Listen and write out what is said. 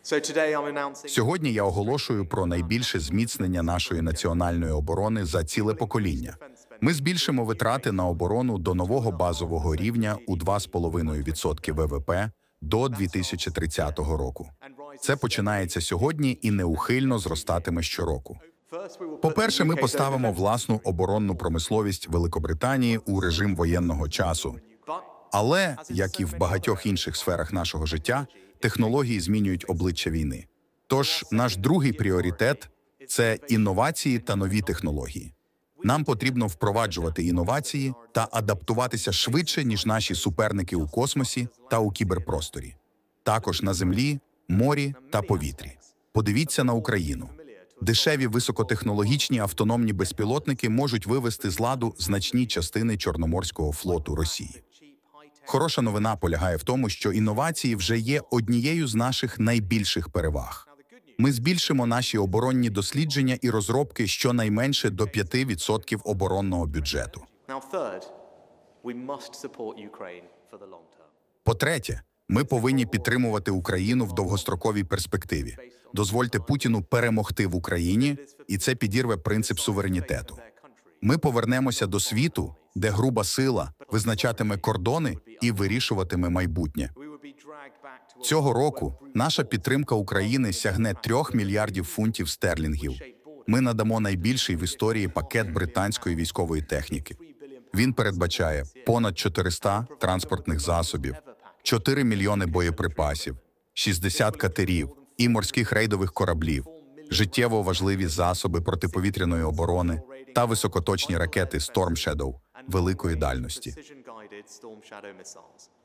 Сьогодні я оголошую про найбільше зміцнення нашої національної оборони за ціле покоління. Ми збільшимо витрати на оборону до нового базового рівня у 2,5% ВВП до 2030 року. Це починається сьогодні і неухильно зростатиме щороку. По-перше, ми поставимо власну оборонну промисловість Великобританії у режим воєнного часу. Але, як і в багатьох інших сферах нашого життя, технології змінюють обличчя війни. Тож, наш другий пріоритет – це інновації та нові технології. Нам потрібно впроваджувати інновації та адаптуватися швидше, ніж наші суперники у космосі та у кіберпросторі. Також на землі, морі та повітрі. Подивіться на Україну. Дешеві високотехнологічні автономні безпілотники можуть вивести з ладу значні частини Чорноморського флоту Росії. Хороша новина полягає в тому, що інновації вже є однією з наших найбільших переваг. Ми збільшимо наші оборонні дослідження і розробки щонайменше до 5% оборонного бюджету. По-третє, ми повинні підтримувати Україну в довгостроковій перспективі. Дозвольте Путіну перемогти в Україні, і це підірве принцип суверенітету. Ми повернемося до світу, де груба сила визначатиме кордони і вирішуватиме майбутнє. Цього року наша підтримка України сягне 3 мільярдів фунтів стерлінгів. Ми надамо найбільший в історії пакет британської військової техніки. Він передбачає понад 400 транспортних засобів, 4 мільйони боєприпасів, 60 катерів і морських рейдових кораблів, життєво важливі засоби протиповітряної оборони та високоточні ракети Storm Shadow великої дальності.